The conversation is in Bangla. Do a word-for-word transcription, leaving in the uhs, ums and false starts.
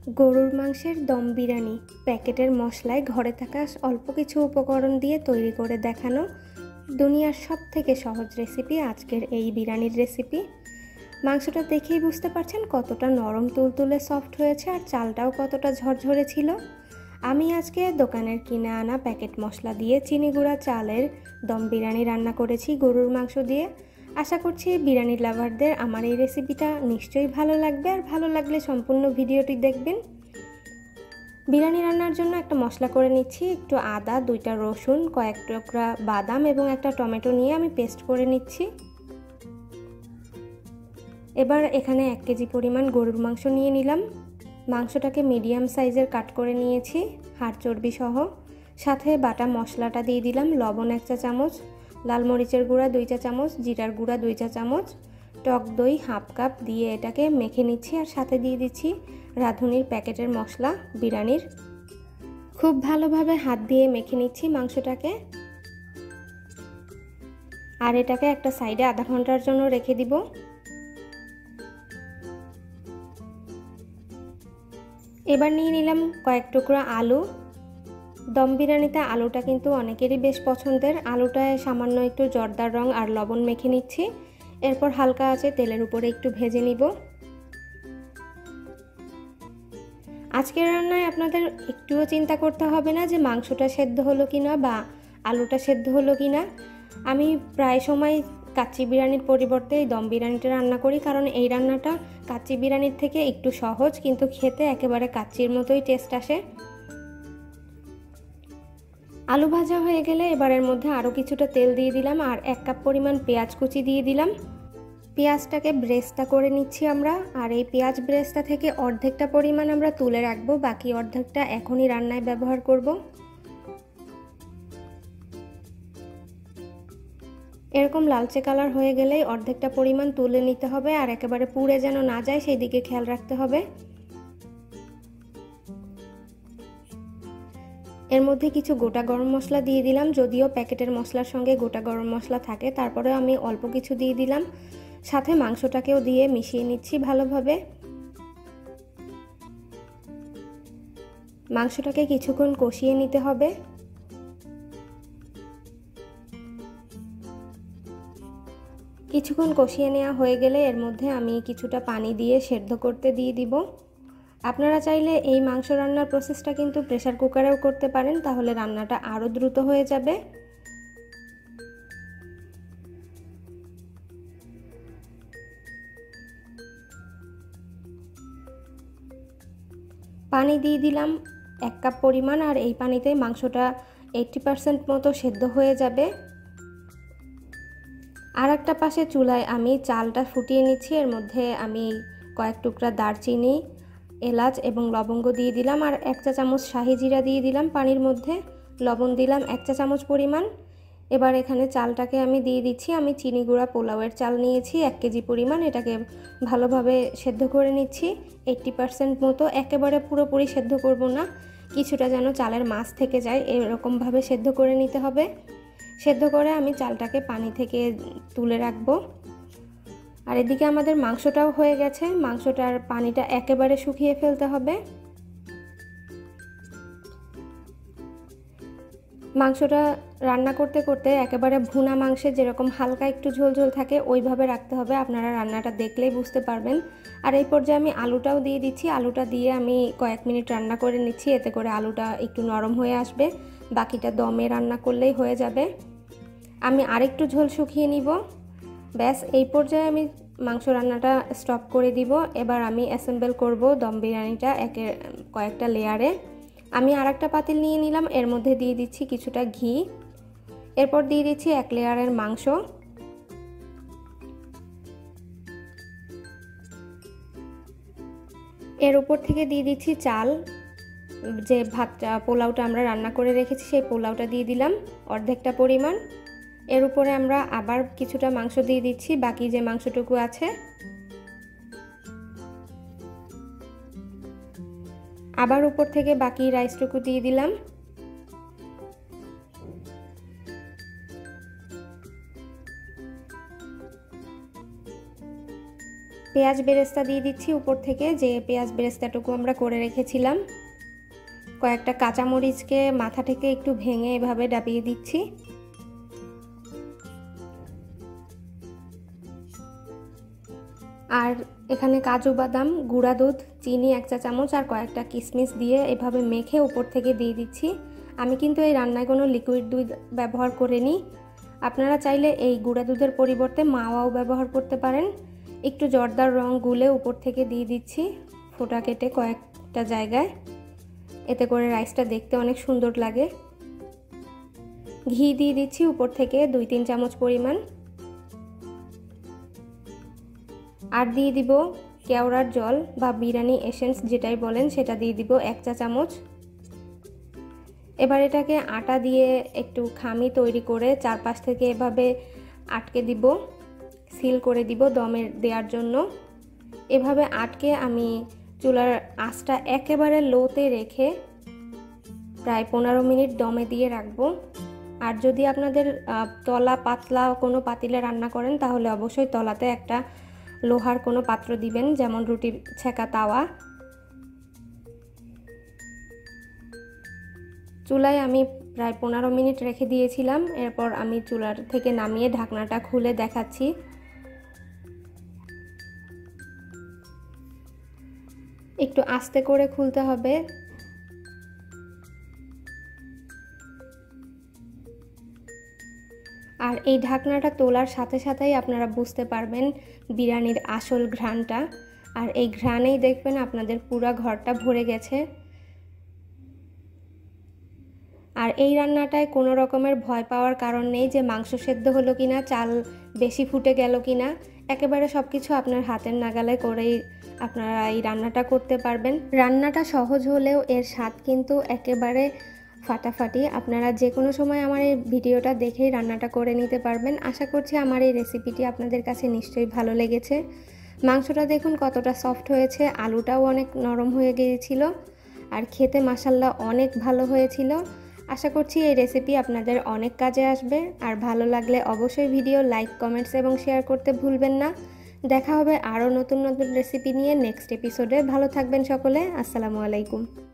গরুর মাংসের দম বিরিয়ানি প্যাকেটের মশলায় ঘরে থাকা অল্প কিছু উপকরণ দিয়ে তৈরি করে দেখানো দুনিয়ার সব থেকে সহজ রেসিপি আজকের এই বিরিয়ানির রেসিপি। মাংসটা দেখেই বুঝতে পারছেন কতটা নরম তুলতুলে সফট হয়েছে আর চালটাও কতটা ঝরঝরে ছিল। আমি আজকে দোকানের কিনে আনা প্যাকেট মশলা দিয়ে চিনি গুঁড়া চালের দম বিরিয়ানি রান্না করেছি গরুর মাংস দিয়ে। আশা করছি বিরিয়ানি লাভারদের আমার এই রেসিপিটা নিশ্চয়ই ভালো লাগবে, আর ভালো লাগলে সম্পূর্ণ ভিডিওটি দেখবেন। বিরিয়ানি রান্নার জন্য একটা মশলা করে নিচ্ছি। একটু আদা, দুইটা রসুন, কয়েক টুকরা বাদাম এবং একটা টমেটো নিয়ে আমি পেস্ট করে নিচ্ছি। এবার এখানে এক কেজি পরিমাণ গরুর মাংস নিয়ে নিলাম। মাংসটাকে মিডিয়াম সাইজের কাট করে নিয়েছি হাড় চর্বি সহ। সাথে বাটা মশলাটা দিয়ে দিলাম, লবণ এক চা চামচ, লাল মরিচের গুঁড়া দুই চা চামচ, জিরার গুঁড়া দুই চা চামচ, টক দই হাফ কাপ দিয়ে এটাকে মেখে নিচ্ছি। আর সাথে দিয়ে দিচ্ছি রাঁধুনির প্যাকেটের মশলা বিরিয়ানির। খুব ভালোভাবে হাত দিয়ে মেখে নিচ্ছি মাংসটাকে। আর এটাকে একটা সাইডে আধা ঘন্টার জন্য রেখে দিব। এবার নিয়ে নিলাম কয়েক টুকরা আলু। দম বিরিয়ানিতে আলুটা কিন্তু অনেকেরই বেশ পছন্দের। আলুটায় সামান্য একটু জর্দার রং আর লবণ মেখে নিচ্ছি। এরপর হালকা আঁচে তেলের উপরে একটু ভেজে নিব। আজকের রান্নায় আপনাদের একটুও চিন্তা করতে হবে না যে মাংসটা সেদ্ধ হলো কিনা বা আলুটা সেদ্ধ হলো কিনা। আমি প্রায় সময় কাচ্চি বিরিয়ানির পরিবর্তে এই দম বিরিয়ানিটা রান্না করি, কারণ এই রান্নাটা কাচ্চি বিরিয়ানির থেকে একটু সহজ, কিন্তু খেতে একেবারে কাচ্চির মতোই টেস্ট আসে। আলু ভাজা হয়ে গেলে এবারের মধ্যে আরও কিছুটা তেল দিয়ে দিলাম আর এক কাপ পরিমাণ পেঁয়াজ কুচি দিয়ে দিলাম। পেঁয়াজটাকে ব্রেস্তা করে নিচ্ছি আমরা। আর এই পেঁয়াজ ব্রেস্তা থেকে অর্ধেকটা পরিমাণ আমরা তুলে রাখবো, বাকি অর্ধেকটা এখনই রান্নায় ব্যবহার করব। এরকম লালচে কালার হয়ে গেলেই অর্ধেকটা পরিমাণ তুলে নিতে হবে, আর একেবারে পুড়ে যেন না যায় সেই দিকে খেয়াল রাখতে হবে। এর মধ্যে কিছু গোটা গরম মশলা দিয়ে দিলাম, যদিও প্যাকেটের মশলার সঙ্গে গোটা গরম মশলা থাকে, তারপরেও আমি অল্প কিছু দিয়ে দিলাম। সাথে মাংসটাকেও দিয়ে মিশিয়ে নিচ্ছি ভালোভাবে। মাংসটাকে কিছুক্ষণ কষিয়ে নিতে হবে। কিছুক্ষণ কষিয়ে নেওয়া হয়ে গেলে এর মধ্যে আমি কিছুটা পানি দিয়ে সেদ্ধ করতে দিয়ে দিব। আপনারা চাইলে এই মাংস রান্নার প্রসেসটা কিন্তু প্রেসার কুকারেও করতে পারেন, তাহলে রান্নাটা আরও দ্রুত হয়ে যাবে। পানি দিয়ে দিলাম এক কাপ পরিমাণ, আর এই পানিতে মাংসটা এইট্টি পার্সেন্ট মতো সেদ্ধ হয়ে যাবে। আর একটা পাশে চুলায় আমি চালটা ফুটিয়ে নিচ্ছি। এর মধ্যে আমি কয়েক টুকরা দারচিনি, এলাচ এবং লবঙ্গ দিয়ে দিলাম, আর এক চা চামচ শাহি জিরা দিয়ে দিলাম পানির মধ্যে। লবণ দিলাম এক চা চামচ পরিমাণ। এবার এখানে চালটাকে আমি দিয়ে দিচ্ছি। আমি চিনি গুঁড়া পোলাওয়ের চাল নিয়েছি এক কেজি পরিমাণ। এটাকে ভালোভাবে সেদ্ধ করে নিচ্ছি এইট্টি পার্সেন্ট মতো। একেবারে পুরোপুরি সেদ্ধ করব না, কিছুটা যেন চালের মাছ থেকে যায় এরকমভাবে সেদ্ধ করে নিতে হবে। সেদ্ধ করে আমি চালটাকে পানি থেকে তুলে রাখবো। আর এদিকে আমাদের মাংসটাও হয়ে গেছে। মাংসটার পানিটা একেবারে শুকিয়ে ফেলতে হবে। মাংসটা রান্না করতে করতে একেবারে ভুনা মাংসে যেরকম হালকা একটু ঝোল ঝোল থাকে ওইভাবে রাখতে হবে। আপনারা রান্নাটা দেখলেই বুঝতে পারবেন। আর এই পর্যায়ে আমি আলুটাও দিয়ে দিচ্ছি। আলুটা দিয়ে আমি কয়েক মিনিট রান্না করে নিচ্ছি, এতে করে আলুটা একটু নরম হয়ে আসবে। বাকিটা দমে রান্না করলেই হয়ে যাবে। আমি আরেকটু ঝোল শুকিয়ে নিব। ব্যাস, এই পর্যায়ে আমি মাংস রান্নাটা স্টপ করে দিব। এবার আমি অ্যাসেম্বল করব দম বিরিয়ানিটা একে কয়েকটা লেয়ারে। আমি আর একটা পাতিল নিয়ে নিলাম, এর মধ্যে দিয়ে দিচ্ছি কিছুটা ঘি। এরপর দিয়ে দিচ্ছি এক লেয়ারের মাংস। এর উপর থেকে দিয়ে দিচ্ছি চাল, যে ভাতটা পোলাওটা আমরা রান্না করে রেখেছি সেই পোলাওটা দিয়ে দিলাম অর্ধেকটা পরিমাণ। এর উপরে আমরা আবার কিছুটা মাংস দিয়ে দিচ্ছি, বাকি যে মাংসটুকু আছে। আবার উপর থেকে বাকি রাইসটুকু দিয়ে দিলাম। পেঁয়াজ বেরেস্তা দিয়ে দিচ্ছি উপর থেকে, যে পেঁয়াজ বেরেস্তাটুকু আমরা করে রেখেছিলাম। কয়েকটা কাঁচামরিচকে মাথা থেকে একটু ভেঙে এভাবে ডাবিয়ে দিচ্ছি। আর এখানে কাজু বাদাম, গুঁড়া দুধ, চিনি এক চা চামচ আর কয়েকটা কিশমিশ দিয়ে এভাবে মেখে উপর থেকে দিয়ে দিচ্ছি। আমি কিন্তু এই রান্নায় কোনো লিকুইড দুধ ব্যবহার করিনি। আপনারা চাইলে এই গুঁড়া দুধের পরিবর্তে মাওয়াও ব্যবহার করতে পারেন। একটু জর্দার রং গুলে উপর থেকে দিয়ে দিচ্ছি ফোঁটা কেটে কয়েকটা জায়গায়, এতে করে রাইসটা দেখতে অনেক সুন্দর লাগে। ঘি দিয়ে দিচ্ছি উপর থেকে দুই তিন চামচ পরিমাণ, আর দিয়ে দিব কেওড়ার জল বা বিরিয়ানি এসেন্স যেটাই বলেন সেটা দিয়ে দিব এক চা চামচ। এবার এটাকে আটা দিয়ে একটু খামি তৈরি করে চারপাশ থেকে এভাবে আটকে দিব, সিল করে দিব দমের দেওয়ার জন্য। এভাবে আটকে আমি চুলার আঁচটা একেবারে লোতে রেখে প্রায় পনেরো মিনিট দমে দিয়ে রাখবো। আর যদি আপনাদের তলা পাতলা কোনো পাতিলে রান্না করেন তাহলে অবশ্যই তলাতে একটা লোহার কোনো পাত্র দিবেন, যেমন রুটির ছেঁকা তাওয়া। চুলায় আমি প্রায় পনেরো মিনিট রেখে দিয়েছিলাম। এরপর আমি চুলার থেকে নামিয়ে ঢাকনাটা খুলে দেখাচ্ছি। একটু আস্তে করে খুলতে হবে। আর এই ঢাকনাটা তোলার সাথে সাথেই আপনারা বুঝতে পারবেন বিরিয়ানির আসল ঘ্রাণটা। আর এই ঘ্রাণেই দেখবেন আপনাদের পুরো ঘরটা ভরে গেছে। আর এই রান্নাটায় কোনো রকমের ভয় পাওয়ার কারণ নেই যে মাংস সেদ্ধ হলো কিনা, চাল বেশি ফুটে গেল কিনা। একেবারে সব কিছু আপনার হাতের নাগালে করেই আপনারা এই রান্নাটা করতে পারবেন। রান্নাটা সহজ হলেও এর স্বাদ কিন্তু একেবারে ফাটাফাটি। আপনারা যে কোনো সময় আমার এই ভিডিওটা দেখেই রান্নাটা করে নিতে পারবেন। আশা করছি আমার এই রেসিপিটি আপনাদের কাছে নিশ্চয়ই ভালো লেগেছে। মাংসটা দেখুন কতটা সফট হয়েছে, আলুটাও অনেক নরম হয়ে গিয়েছিল, আর খেতে মাশাআল্লাহ অনেক ভালো হয়েছিল। আশা করছি এই রেসিপি আপনাদের অনেক কাজে আসবে। আর ভালো লাগলে অবশ্যই ভিডিও লাইক, কমেন্টস এবং শেয়ার করতে ভুলবেন না। দেখা হবে আরও নতুন নতুন রেসিপি নিয়ে নেক্সট এপিসোডে। ভালো থাকবেন সকলে। আসসালামু আলাইকুম।